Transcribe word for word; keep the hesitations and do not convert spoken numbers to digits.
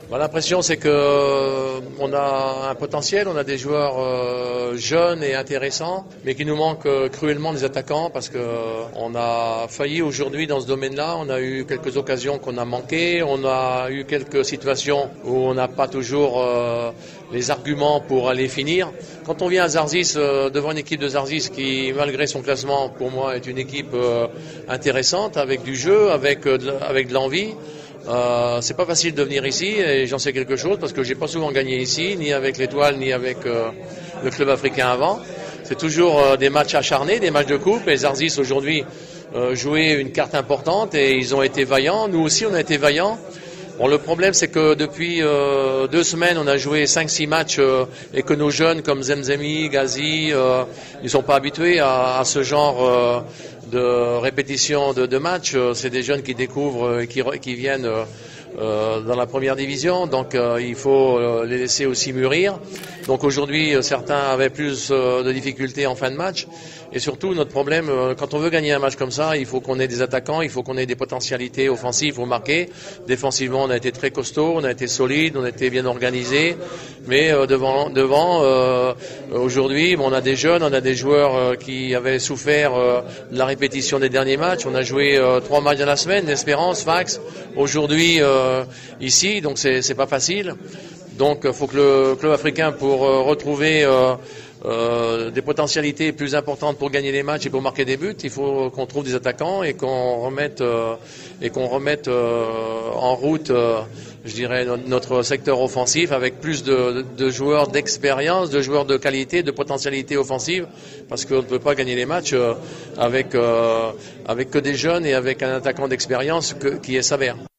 Bah, l'impression c'est que euh, on a un potentiel, on a des joueurs euh, jeunes et intéressants, mais qu'il nous manque euh, cruellement des attaquants parce que euh, on a failli aujourd'hui dans ce domaine-là. On a eu quelques occasions qu'on a manquées, on a eu quelques situations où on n'a pas toujours euh, les arguments pour aller finir. Quand on vient à Zarzis, euh, devant une équipe de Zarzis qui, malgré son classement, pour moi est une équipe euh, intéressante, avec du jeu, avec euh, de, avec de l'envie. Euh, c'est pas facile de venir ici et j'en sais quelque chose parce que j'ai pas souvent gagné ici, ni avec l'Étoile, ni avec euh, le club africain avant. C'est toujours euh, des matchs acharnés, des matchs de coupe et Zarzis aujourd'hui euh, jouait une carte importante et ils ont été vaillants. Nous aussi on a été vaillants. Bon, le problème, c'est que depuis euh, deux semaines, on a joué cinq six matchs euh, et que nos jeunes comme Zemzemi, Ghazi, euh, ils sont pas habitués à, à ce genre euh, de répétition de, de matchs. C'est des jeunes qui découvrent et qui, qui viennent euh, euh, dans la première division, donc euh, il faut euh, les laisser aussi mûrir. Donc aujourd'hui, euh, certains avaient plus euh, de difficultés en fin de match. Et surtout, notre problème, euh, quand on veut gagner un match comme ça, il faut qu'on ait des attaquants, il faut qu'on ait des potentialités offensives pour marquer. Défensivement, on a été très costaud, on a été solide, on a été bien organisé. Mais euh, devant, devant euh, aujourd'hui, bon, on a des jeunes, on a des joueurs euh, qui avaient souffert euh, de la répétition des derniers matchs. On a joué euh, trois matchs dans la semaine, l'Espérance, Fax. Aujourd'hui, euh, ici, donc c'est c'est pas facile. Donc, il faut que le club africain, pour euh, retrouver euh, euh, des potentialités plus importantes pour gagner les matchs et pour marquer des buts, il faut qu'on trouve des attaquants et qu'on remette euh, et qu'on remette euh, en route, euh, je dirais, notre secteur offensif avec plus de, de joueurs d'expérience, de joueurs de qualité, de potentialité offensive, parce qu'on ne peut pas gagner les matchs euh, avec euh, avec que des jeunes et avec un attaquant d'expérience qui est Savert.